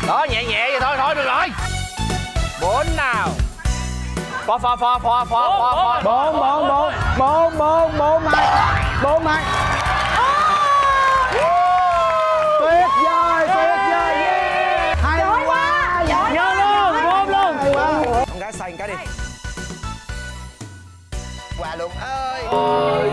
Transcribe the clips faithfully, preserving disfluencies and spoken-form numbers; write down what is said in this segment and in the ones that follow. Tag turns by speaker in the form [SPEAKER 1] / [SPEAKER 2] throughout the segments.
[SPEAKER 1] Đó, nhẹ nhẹ vậy thôi, thôi được rồi. Bốn nào. Phò phò phò phò phò phò.
[SPEAKER 2] Bốn bốn bốn bốn bốn bốn mai. Bốn mai. Tuyệt vời, tuyệt vời. Hay quá. Nhớ luôn, bốn luôn. Hay quá. Con gái xanh cái đi.
[SPEAKER 3] Quà luôn ơi.
[SPEAKER 2] Ôi.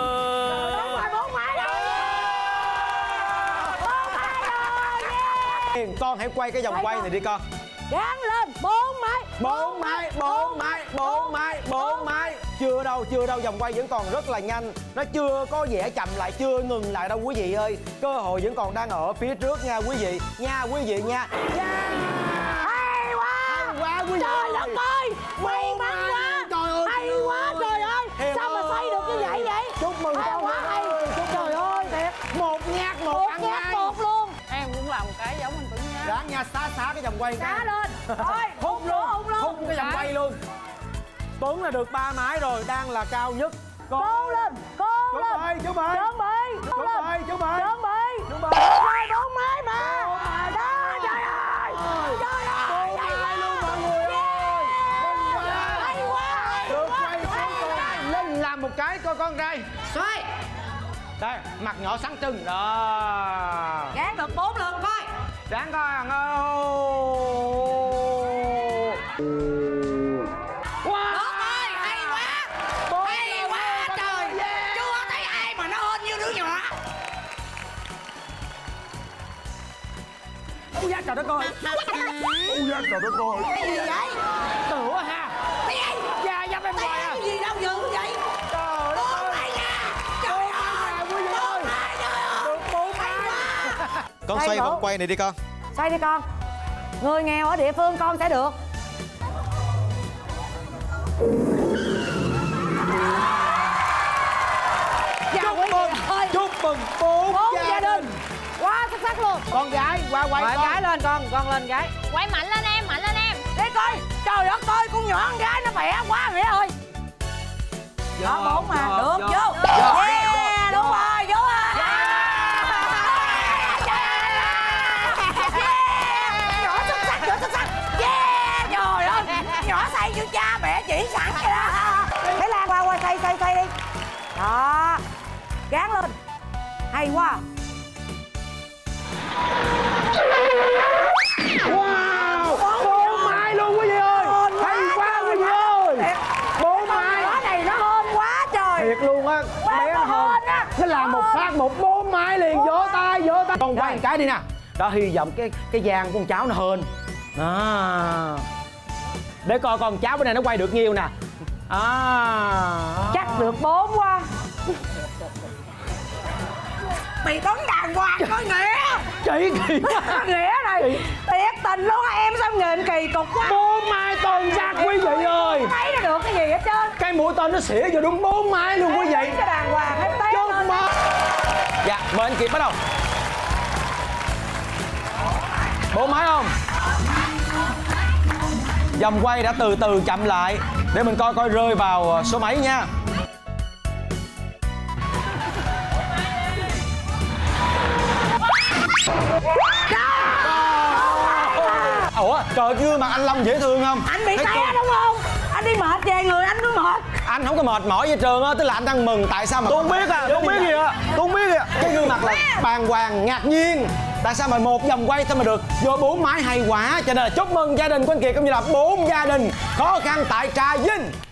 [SPEAKER 2] Con hãy quay cái vòng quay này đi con.
[SPEAKER 4] Gắn lên. Bốn máy.
[SPEAKER 2] Bốn máy, bốn máy, bốn máy, bốn máy. Chưa đâu, chưa đâu, vòng quay vẫn còn rất là nhanh. Nó chưa có vẻ chậm lại, chưa ngừng lại đâu quý vị ơi. Cơ hội vẫn còn đang ở phía trước nha quý vị. Nha quý vị nha. Nha.
[SPEAKER 4] Hay quá.
[SPEAKER 2] Hay quá quý vị.
[SPEAKER 4] Trời đất ơi, may mắn quá.
[SPEAKER 2] Trời ơi.
[SPEAKER 4] Hay quá trời ơi.
[SPEAKER 2] Hiền
[SPEAKER 4] sao mà xoay được như vậy vậy?
[SPEAKER 2] Chúc mừng
[SPEAKER 4] hay
[SPEAKER 2] con.
[SPEAKER 4] Quá hay. Trời ơi thiệt.
[SPEAKER 2] Một nhát một,
[SPEAKER 4] một
[SPEAKER 2] ăn
[SPEAKER 4] nhát
[SPEAKER 2] ngay.
[SPEAKER 4] một luôn.
[SPEAKER 5] Em cũng làm một cái giống anh Tuấn nha.
[SPEAKER 2] Ráng nha, xá xá cái vòng quay.
[SPEAKER 4] Xá lên. Thôi,
[SPEAKER 2] hút luôn,
[SPEAKER 4] hút luôn.
[SPEAKER 2] hút cái vòng quay luôn. Tuấn là được ba máy rồi, đang là cao nhất. Con
[SPEAKER 4] Cố lên, cố lên.
[SPEAKER 2] ơi, chú Mỹ.
[SPEAKER 4] Chuẩn bị.
[SPEAKER 2] Chú ơi, chú Mỹ.
[SPEAKER 4] Chuẩn bị.
[SPEAKER 2] Chú Mỹ.
[SPEAKER 4] Rồi bốn máy mà. Đó, trời ơi. Trời ơi. Hay quá luôn mọi người ơi. Hay quá.
[SPEAKER 2] Được quay xuống con. Lên làm một cái coi con trai.
[SPEAKER 4] Xoay.
[SPEAKER 2] Đây, mặt nhỏ sáng trưng. Đó.
[SPEAKER 4] Gán được bốn lần coi.
[SPEAKER 2] Ráng coi thằng ơi.
[SPEAKER 4] Wow. Được ơi, hay quá.
[SPEAKER 2] Bốn
[SPEAKER 4] Hay quá trời.
[SPEAKER 2] Yeah.
[SPEAKER 4] Chưa thấy ai mà nó hên như đứa nhỏ.
[SPEAKER 2] Ôi da trời đất ơi. Ôi da trời đất ơi.
[SPEAKER 4] Cái gì vậy?
[SPEAKER 2] Tửa ha.
[SPEAKER 4] Cái gì?
[SPEAKER 2] Da dấp em coi à.
[SPEAKER 4] Cái gì đâu dữ vậy?
[SPEAKER 2] Trời đất
[SPEAKER 4] Bốn
[SPEAKER 2] ơi.
[SPEAKER 4] máy nha. Trời ơi.
[SPEAKER 2] Quý vị ơi.
[SPEAKER 4] Bốn máy, trời ơi.
[SPEAKER 2] Được bốn máy.
[SPEAKER 3] Con
[SPEAKER 4] Hay
[SPEAKER 3] xoay
[SPEAKER 4] quá.
[SPEAKER 3] vòng quay này đi con.
[SPEAKER 4] Xoay đi con. Người nghèo ở địa phương con sẽ được. Dạ,
[SPEAKER 2] Chúc
[SPEAKER 4] quý vị
[SPEAKER 2] mừng,
[SPEAKER 4] ơi.
[SPEAKER 2] chúc mừng bốn
[SPEAKER 4] Bốn
[SPEAKER 2] gia
[SPEAKER 4] gia
[SPEAKER 2] đình.
[SPEAKER 4] đình. Quá xuất sắc luôn.
[SPEAKER 2] Con gái qua quay
[SPEAKER 4] Quay
[SPEAKER 2] con.
[SPEAKER 4] gái lên con, con lên gái.
[SPEAKER 5] Quay mạnh lên em, mạnh lên em.
[SPEAKER 4] Đi coi. Trời đất ơi, con nhỏ con gái nó khỏe quá Nghĩa ơi. Đó bốn mà, được vô. Yeah, đúng rồi, vô à. Nhỏ xuất sắc, nhỏ xuất sắc. Yeah, trời ơi. Nhỏ xây như cha mẹ chỉ sẵn vậy đó. Thế Lan qua qua xây xây xây đi. Đó. Gán lên. Hay quá.
[SPEAKER 2] Wow, bốn máy luôn quý vị ơi. Hay quá quý vị ơi. Bốn máy.
[SPEAKER 4] Nó này nó hên quá trời.
[SPEAKER 2] Thiệt luôn á. Bé nó hên
[SPEAKER 4] á.
[SPEAKER 2] nó làm một phát một bốn máy liền. Vỗ tay, vỗ tay. Con quay một cái đi nè. Đó, hy vọng cái cái gian của con cháu nó hên. À. Để coi con cháu bữa nay nó quay được nhiêu nè. À.
[SPEAKER 4] Chắc được bốn quá. Mày tấn đàng hoàng coi Nghĩa.
[SPEAKER 2] Chị kỳ quá.
[SPEAKER 4] Nghĩa này thiệt tình luôn á em, sao nhìn kỳ cục quá.
[SPEAKER 2] Bốn máy toàn giác quý vị ơi.
[SPEAKER 4] Thấy nó được cái gì hết trơn.
[SPEAKER 2] Cái mũi tên nó xỉa vô đúng bốn máy luôn quý vị.
[SPEAKER 4] Cái đàng hoàng hết té
[SPEAKER 2] Chúc
[SPEAKER 4] lên.
[SPEAKER 2] mừng. Dạ, mời anh Kiệt bắt đầu. Bốn máy không? Vòng quay đã từ từ chậm lại để mình coi coi rơi vào số mấy nha. Ủa, trời gương mặt anh Long dễ thương không?
[SPEAKER 4] Anh bị
[SPEAKER 2] Thấy
[SPEAKER 4] té
[SPEAKER 2] con-
[SPEAKER 4] đúng không? Anh đi mệt về người anh cứ mệt.
[SPEAKER 2] Anh không có mệt mỏi gì trường á, tức là anh đang mừng tại sao mà tôi không biết à, tôi không biết gì à, tôi không biết gì à. Cái gương mặt là bàng hoàng ngạc nhiên. Tại sao mà một vòng quay thôi mà được vô bốn máy hay quá, cho nên là chúc mừng gia đình của anh Kiệt cũng như là bốn gia đình khó khăn tại Trà Vinh.